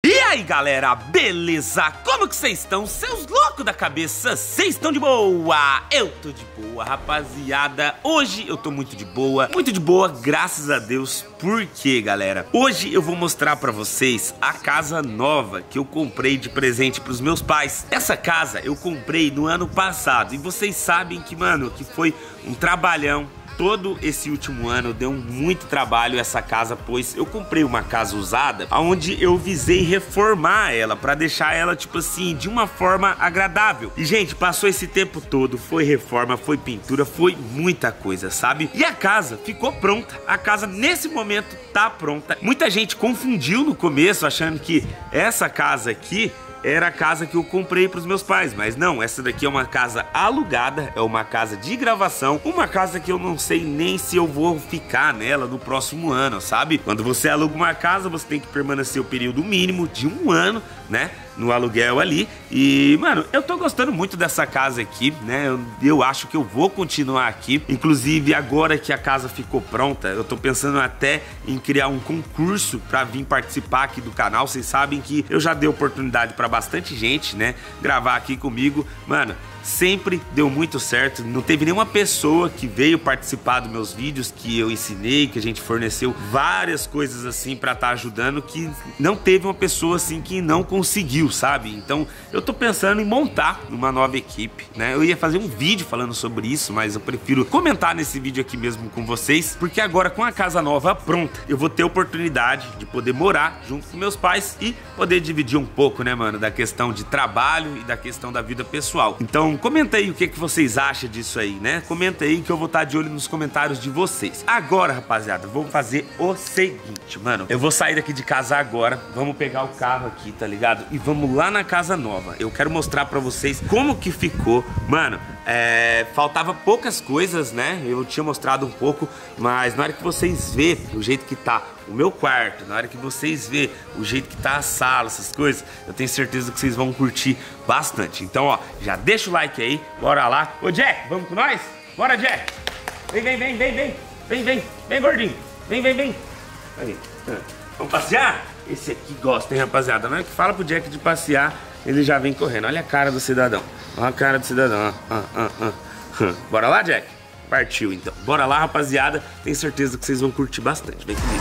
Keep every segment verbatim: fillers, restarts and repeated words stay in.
E aí galera, beleza? Como que vocês estão? Seus loucos da cabeça, vocês estão de boa? Eu tô de boa, rapaziada. Hoje eu tô muito de boa, muito de boa, graças a Deus. Por quê, galera? Hoje eu vou mostrar pra vocês a casa nova que eu comprei de presente pros meus pais. Essa casa eu comprei no ano passado e vocês sabem que, mano, que foi um trabalhão. Todo esse último ano deu muito trabalho essa casa, pois eu comprei uma casa usada, onde eu visei reformar ela, pra deixar ela, tipo assim, de uma forma agradável. E, gente, passou esse tempo todo, foi reforma, foi pintura, foi muita coisa, sabe? E a casa ficou pronta. A casa, nesse momento, tá pronta. Muita gente confundiu no começo, achando que essa casa aqui era a casa que eu comprei para os meus pais, mas não, essa daqui é uma casa alugada, é uma casa de gravação, uma casa que eu não sei nem se eu vou ficar nela no próximo ano, sabe? Quando você aluga uma casa, você tem que permanecer o período mínimo de um ano, né, no aluguel ali. E, mano, eu tô gostando muito dessa casa aqui, né? Eu, eu acho que eu vou continuar aqui. Inclusive, agora que a casa ficou pronta, eu tô pensando até em criar um concurso pra vir participar aqui do canal. Vocês sabem que eu já dei oportunidade pra bastante gente, né, gravar aqui comigo. Mano, sempre deu muito certo. Não teve nenhuma pessoa que veio participar dos meus vídeos que eu ensinei, que a gente forneceu várias coisas assim pra estar ajudando, que não teve uma pessoa assim que não conseguiu, sabe? Então eu tô pensando em montar uma nova equipe, né? Eu ia fazer um vídeo falando sobre isso, mas eu prefiro comentar nesse vídeo aqui mesmo com vocês, porque agora com a casa nova pronta, eu vou ter oportunidade de poder morar junto com meus pais e poder dividir um pouco, né, mano, da questão de trabalho e da questão da vida pessoal. Então comenta aí o que, que vocês acham disso aí, né? Comenta aí que eu vou estar de olho nos comentários de vocês. Agora, rapaziada, vamos fazer o seguinte, mano. Eu vou sair daqui de casa agora, vamos pegar o carro aqui, tá ligado? E vamos lá na casa nova. Eu quero mostrar pra vocês como que ficou. Mano, é... faltava poucas coisas, né? Eu tinha mostrado um pouco, mas na hora que vocês verem o jeito que tá o meu quarto, na hora que vocês verem o jeito que tá a sala, essas coisas, eu tenho certeza que vocês vão curtir bastante. Então, ó, já deixa o like aí, bora lá. Ô, Jack, vamos com nós? Bora, Jack. Vem, vem, vem, vem, vem. Vem, vem, vem, gordinho. Vem, vem, vem. Aí. Vamos passear? Esse aqui gosta, hein, rapaziada? Na hora que fala pro Jack de passear, ele já vem correndo. Olha a cara do cidadão. Olha a cara do cidadão. Ah, ah, ah, ah. Bora lá, Jack? Partiu, então. Bora lá, rapaziada. Tenho certeza que vocês vão curtir bastante. Vem comigo.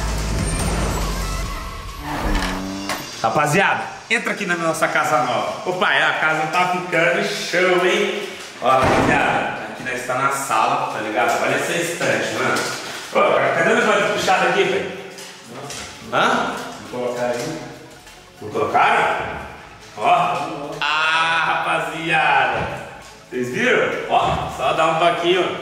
Rapaziada, entra aqui na nossa casa nova. Ô pai, a casa tá ficando show, hein? Ó, rapaziada, aqui nós está na sala, tá ligado? Olha essa estante, mano. Ô, cadê o negócio puxado aqui, velho? Hã? Vou colocar aí. Vou colocar? Ó. Ah, rapaziada. Vocês viram? Ó, só dá um toquinho.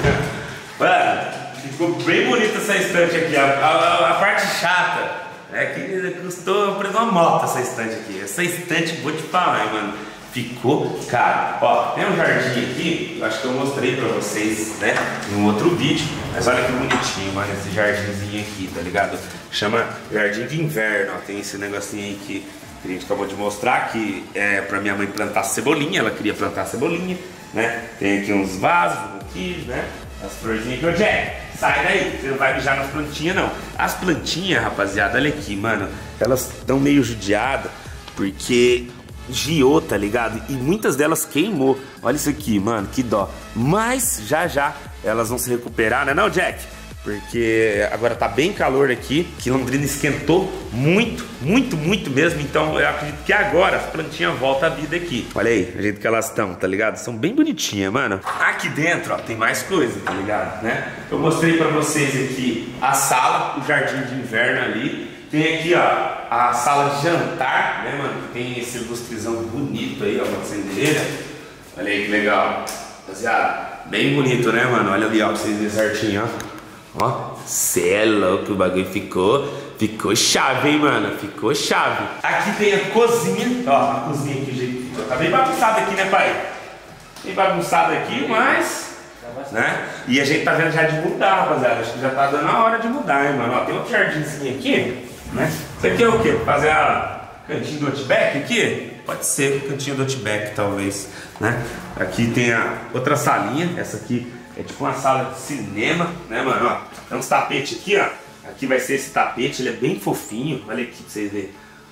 Mano, ficou bem bonita essa estante aqui. A, a, a parte chata é que custou preço uma moto essa estante aqui. Essa estante, vou te falar, mano, ficou caro. Ó, tem um jardim aqui, eu acho que eu mostrei pra vocês, né, em um outro vídeo. Mas olha que bonitinho, mano, esse jardinzinho aqui, tá ligado? Chama jardim de inverno, ó. Tem esse negocinho aí que a gente acabou de mostrar, que é pra minha mãe plantar cebolinha. Ela queria plantar cebolinha, né? Tem aqui uns vasos, aqui, né? As florzinhas aqui. Ô, Jack, sai daí, você não vai mijar nas plantinhas, não. As plantinhas, rapaziada, olha aqui, mano, elas estão meio judiadas, porque giou, tá ligado? E muitas delas queimou. Olha isso aqui, mano, que dó. Mas já já elas vão se recuperar, né não, Jack? Porque agora tá bem calor aqui, que Londrina esquentou muito, muito, muito mesmo. Então eu acredito que agora as plantinhas voltam à vida aqui. Olha aí, o jeito que elas estão, tá ligado? São bem bonitinhas, mano. Aqui dentro, ó, tem mais coisa, tá ligado, né? Eu mostrei pra vocês aqui a sala, o jardim de inverno ali. Tem aqui, ó, a sala de jantar, né, mano? Tem esse lustrezão bonito aí, ó, uma acendeira. Olha aí que legal, rapaziada. Bem bonito, né, mano? Olha ali, ó, pra vocês verem certinho, ó. Ó, cê é louco, o bagulho ficou, ficou chave, hein, mano, ficou chave. Aqui tem a cozinha, ó, a cozinha aqui, gente, ficou. Tá bem bagunçado aqui, né, pai? Bem bagunçado aqui, mas, né, e a gente tá vendo já de mudar, rapaziada, acho que já tá dando a hora de mudar, hein, mano. Ó, tem outro jardinzinho aqui, né, isso aqui é o quê? Fazer a cantinho do Outback aqui? Pode ser, cantinho do Outback, talvez, né. Aqui tem a outra salinha, essa aqui é tipo uma sala de cinema, né, mano? Ó, tem uns tapetes aqui, ó. Aqui vai ser esse tapete, ele é bem fofinho. Olha aqui pra vocês verem.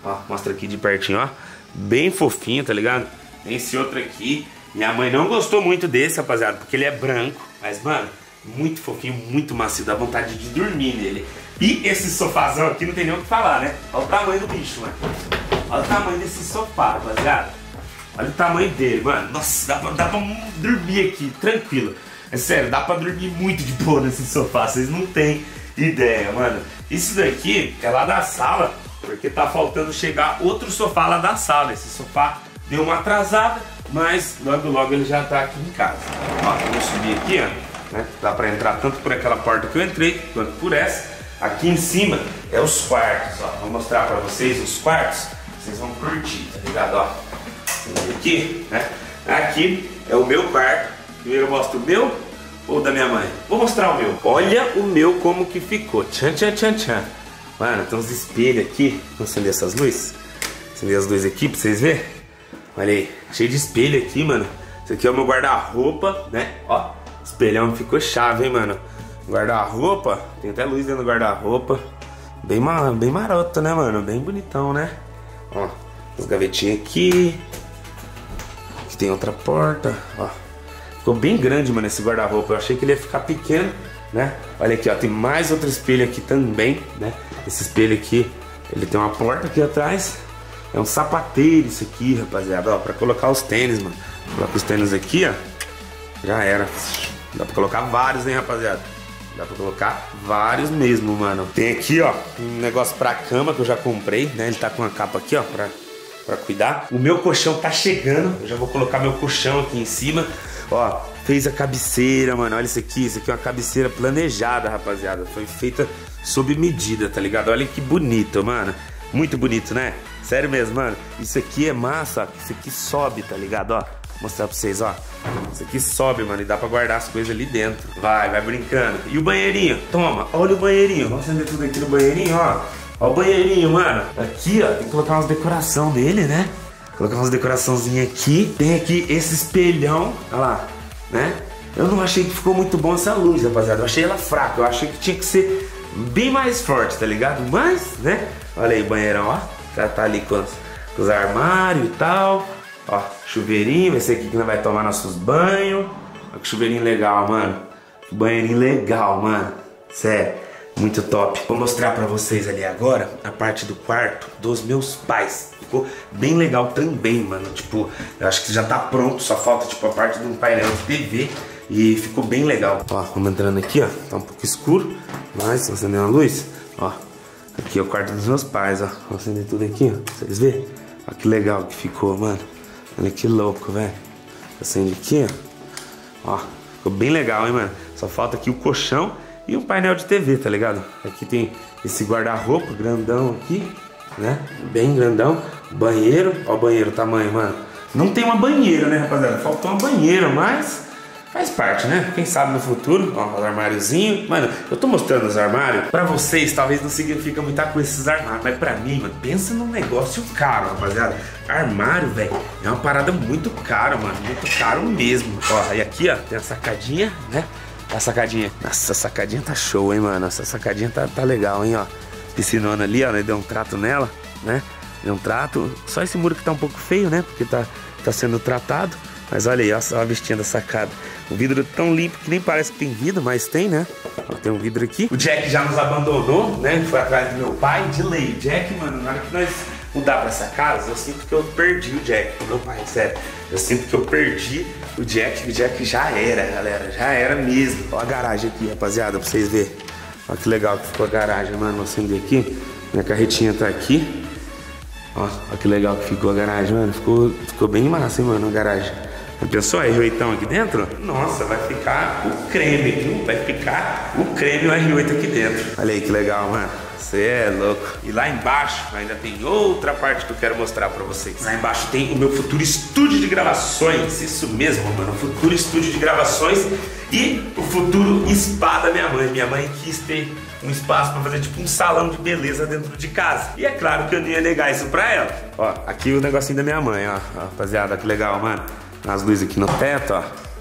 Ó, mostra aqui de pertinho, ó. Bem fofinho, tá ligado? Tem esse outro aqui. Minha mãe não gostou muito desse, rapaziada, porque ele é branco. Mas, mano, muito fofinho, muito macio. Dá vontade de dormir nele. E esse sofazão aqui não tem nem o que falar, né? Olha o tamanho do bicho, mano. Olha o tamanho desse sofá, rapaziada. Olha o tamanho dele, mano. Nossa, dá pra, dá pra dormir aqui, tranquilo. É sério, dá pra dormir muito de boa nesse sofá. Vocês não têm ideia, mano. Isso daqui é lá da sala, porque tá faltando chegar outro sofá lá da sala. Esse sofá deu uma atrasada, mas logo logo ele já tá aqui em casa. Ó, vamos subir aqui, ó, né? Dá pra entrar tanto por aquela porta que eu entrei, quanto por essa. Aqui em cima é os quartos, ó. Vou mostrar pra vocês os quartos. Vocês vão curtir, tá ligado, ó. Aqui, né? Aqui é o meu quarto. Primeiro eu mostro o meu ou da minha mãe? Vou mostrar o meu. Olha o meu como que ficou. Tchan, tchan, tchan, tchan. Mano, tem uns espelhos aqui. Vou acender essas luzes. Acender as luzes aqui pra vocês verem. Olha aí, cheio de espelho aqui, mano. Esse aqui é o meu guarda-roupa, né? Ó, espelhão ficou chave, hein, mano. Guarda-roupa, tem até luz dentro do guarda-roupa. Bem, bem maroto, né, mano? Bem bonitão, né? Ó, as gavetinhas aqui. Aqui tem outra porta, ó. Ficou bem grande, mano, esse guarda-roupa. Eu achei que ele ia ficar pequeno, né? Olha aqui, ó, tem mais outro espelho aqui também, né? Esse espelho aqui, ele tem uma porta aqui atrás. É um sapateiro isso aqui, rapaziada, ó, pra colocar os tênis, mano. Coloca os tênis aqui, ó. Já era. Dá pra colocar vários, hein, rapaziada. Dá pra colocar vários mesmo, mano. Tem aqui, ó, um negócio pra cama que eu já comprei, né? Ele tá com uma capa aqui, ó, pra, pra cuidar. O meu colchão tá chegando. Eu já vou colocar meu colchão aqui em cima. Ó, fez a cabeceira, mano. Olha isso aqui. Isso aqui é uma cabeceira planejada, rapaziada. Foi feita sob medida, tá ligado? Olha que bonito, mano. Muito bonito, né? Sério mesmo, mano. Isso aqui é massa, ó. Isso aqui sobe, tá ligado? Ó, vou mostrar pra vocês, ó. Isso aqui sobe, mano, e dá pra guardar as coisas ali dentro. Vai, vai brincando. E o banheirinho? Toma, olha o banheirinho. Vamos acender tudo aqui no banheirinho, ó. Ó o banheirinho, mano. Aqui, ó, tem que colocar umas decoração dele, né? Colocar umas decoraçãozinhas aqui. Tem aqui esse espelhão, olha lá, né? Eu não achei que ficou muito bom essa luz, rapaziada. Eu achei ela fraca. Eu achei que tinha que ser bem mais forte, tá ligado? Mas, né? Olha aí o banheirão, ó. Já tá ali com os, com os armários e tal. Ó, chuveirinho. Vai ser aqui que nós vai tomar nossos banhos. Olha que chuveirinho legal, mano. Que banheirinho legal, mano. Sério. Muito top. Vou mostrar pra vocês ali agora a parte do quarto dos meus pais. Ficou bem legal também, mano. Tipo, eu acho que já tá pronto. Só falta, tipo, a parte de um painel de T V. E ficou bem legal. Ó, vamos entrando aqui, ó. Tá um pouco escuro, mas vou acender uma luz. Ó, aqui é o quarto dos meus pais, ó. Vou acender tudo aqui, ó. Pra vocês verem. Ó, que legal que ficou, mano. Olha que louco, velho. Acende aqui, ó. Ó, ficou bem legal, hein, mano. Só falta aqui o colchão e um painel de T V, tá ligado? Aqui tem esse guarda-roupa grandão aqui, né? Bem grandão. Banheiro. Ó o banheiro, o tamanho, mano. Não tem uma banheira, né, rapaziada? Faltou uma banheira, mas faz parte, né? Quem sabe no futuro. Ó, os armáriozinhos. Mano, eu tô mostrando os armários. Pra vocês, talvez não significa muita coisa esses armários. Mas pra mim, mano, pensa num negócio caro, rapaziada. Armário, velho, é uma parada muito cara, mano. Muito caro mesmo. Ó, e aqui, ó, tem a sacadinha, né? A sacadinha. Nossa, a sacadinha tá show, hein, mano. Essa sacadinha tá, tá legal, hein, ó. Piscinona ali, ó, né? Deu um trato nela, né? Deu um trato. Só esse muro que tá um pouco feio, né? Porque tá, tá sendo tratado. Mas olha aí, ó, só a vestinha da sacada. O vidro tão limpo que nem parece que tem vidro, mas tem, né? Ó, tem um vidro aqui. O Jack já nos abandonou, né? Foi atrás do meu pai, de lei. Jack, mano, na hora que nós mudar pra essa casa, eu sinto que eu perdi o Jack. Meu pai, sério. Eu sinto que eu perdi o Jack. O Jack já era, galera. Já era mesmo. Ó a garagem aqui, rapaziada, pra vocês verem. Ó que legal que ficou a garagem, mano. Vou acender aqui. Minha carretinha tá aqui. Ó, ó que legal que ficou a garagem, mano. Ficou, ficou bem massa, hein, mano, a garagem. Pensou R oito aqui dentro? Nossa, vai ficar o creme, viu? Vai ficar o creme o R oito aqui dentro. Olha aí que legal, mano. Você é louco. E lá embaixo ainda tem outra parte que eu quero mostrar pra vocês. Lá embaixo tem o meu futuro estúdio de gravações. Isso mesmo, mano. O futuro estúdio de gravações e o futuro spa da minha mãe. Minha mãe quis ter um espaço pra fazer tipo um salão de beleza dentro de casa. E é claro que eu não ia negar isso pra ela. Ó, aqui o negocinho da minha mãe, ó. Ó, rapaziada, que legal, mano. As luzes aqui no teto, ó.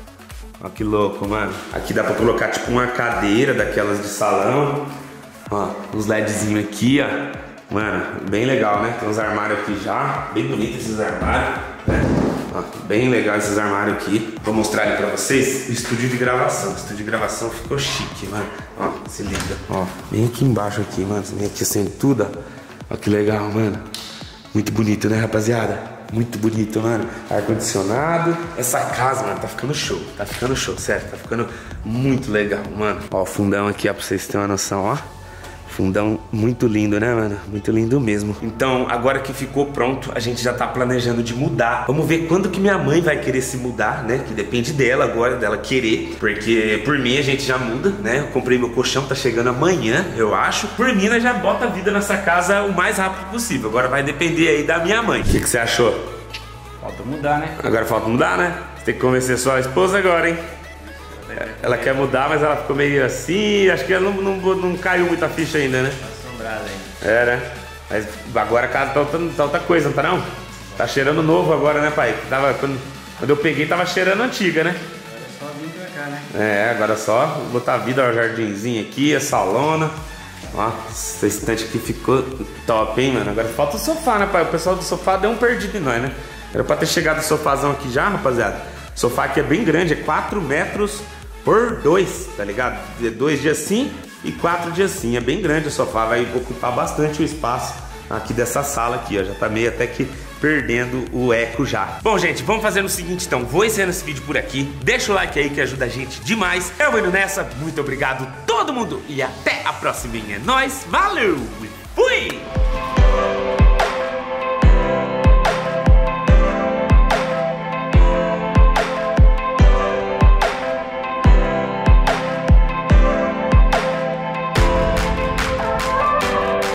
Ó que louco, mano. Aqui dá pra colocar tipo uma cadeira daquelas de salão. Ó, uns LEDzinhos aqui, ó. Mano, bem legal, né? Tem uns armários aqui já, bem bonitos esses armários, né? Ó, bem legal esses armários aqui. Vou mostrar ali pra vocês o estúdio de gravação. O estúdio de gravação ficou chique, mano. Ó, se liga. Ó, bem aqui embaixo aqui, mano. Vem aqui assim tudo, ó. Ó que legal, mano. Muito bonito, né, rapaziada? Muito bonito, mano. Ar-condicionado. Essa casa, mano, tá ficando show. Tá ficando show, sério. Tá ficando muito legal, mano. Ó, o fundão aqui, ó, pra vocês terem uma noção, ó. Fundão muito lindo, né, mano? Muito lindo mesmo. Então, agora que ficou pronto, a gente já tá planejando de mudar. Vamos ver quando que minha mãe vai querer se mudar, né? Que depende dela agora, dela querer. Porque por mim a gente já muda, né? Eu comprei meu colchão, tá chegando amanhã, eu acho. Por mim, nós já bota a vida nessa casa o mais rápido possível. Agora vai depender aí da minha mãe. O que que você achou? Falta mudar, né? Agora falta mudar, né? Você tem que convencer sua esposa agora, hein? Ela quer mudar, mas ela ficou meio assim. Acho que ela não, não, não caiu muita ficha ainda, né? Tá assombrada ainda. É, né? Mas agora a casa tá outra, tá outra coisa, não tá não? Tá cheirando novo agora, né, pai? Tava, quando, quando eu peguei, tava cheirando antiga, né? Agora é só vir pra cá, né? É, agora só botar vida ao jardinzinho aqui, a salona. Ó, essa estante aqui ficou top, hein, mano? Agora falta o sofá, né, pai? O pessoal do sofá deu um perdido em nós, né? Era pra ter chegado o sofazão aqui já, rapaziada. O sofá aqui é bem grande, é quatro metros por dois, tá ligado? Dois dias sim e quatro dias sim. É bem grande o sofá, vai ocupar bastante o espaço aqui dessa sala aqui, ó. Já tá meio até que perdendo o eco já. Bom, gente, vamos fazer o seguinte então. Vou encerrando esse vídeo por aqui. Deixa o like aí que ajuda a gente demais. Eu vou indo nessa. Muito obrigado todo mundo e até a próxima. É nóis, valeu e fui!